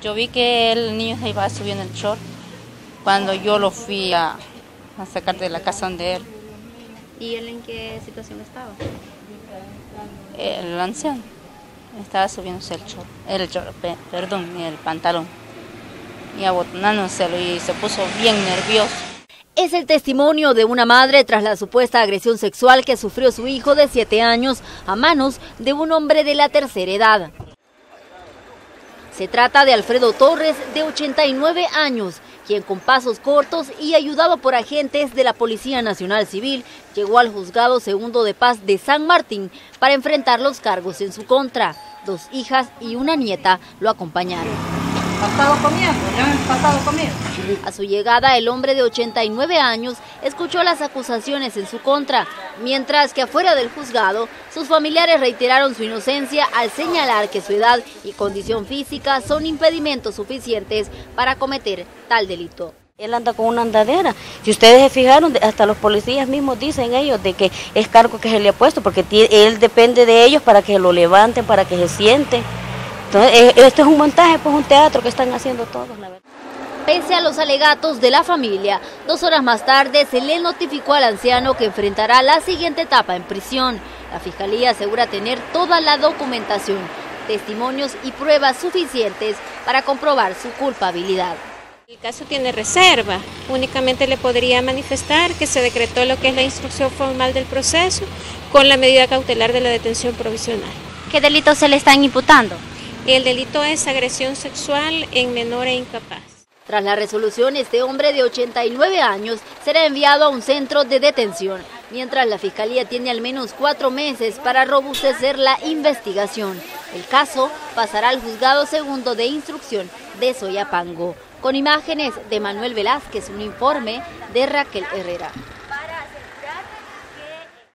Yo vi que el niño se iba subiendo el short cuando yo lo fui a sacar de la casa donde él. ¿Y él en qué situación estaba? El anciano estaba subiéndose el pantalón y abotonándoselo y se puso bien nervioso. Es el testimonio de una madre tras la supuesta agresión sexual que sufrió su hijo de 7 años a manos de un hombre de la tercera edad. Se trata de Alfredo Torres, de 89 años, quien con pasos cortos y ayudado por agentes de la Policía Nacional Civil, llegó al Juzgado Segundo de Paz de San Martín para enfrentar los cargos en su contra. 2 hijas y una nieta lo acompañaron. A su llegada, el hombre de 89 años escuchó las acusaciones en su contra, mientras que afuera del juzgado, sus familiares reiteraron su inocencia al señalar que su edad y condición física son impedimentos suficientes para cometer tal delito. Él anda con una andadera. Si ustedes se fijaron, hasta los policías mismos dicen ellos de que es cargo que se le ha puesto, porque él depende de ellos para que lo levanten, para que se siente. Entonces, esto es un montaje, pues un teatro que están haciendo todos, la verdad. Pese a los alegatos de la familia, 2 horas más tarde se le notificó al anciano que enfrentará la siguiente etapa en prisión. La Fiscalía asegura tener toda la documentación, testimonios y pruebas suficientes para comprobar su culpabilidad. El caso tiene reserva, únicamente le podría manifestar que se decretó lo que es la instrucción formal del proceso con la medida cautelar de la detención provisional. ¿Qué delitos se le están imputando? El delito es agresión sexual en menor e incapaz. Tras la resolución, este hombre de 89 años será enviado a un centro de detención, mientras la Fiscalía tiene al menos 4 meses para robustecer la investigación. El caso pasará al Juzgado Segundo de Instrucción de Soyapango. Con imágenes de Manuel Velázquez, un informe de Raquel Herrera.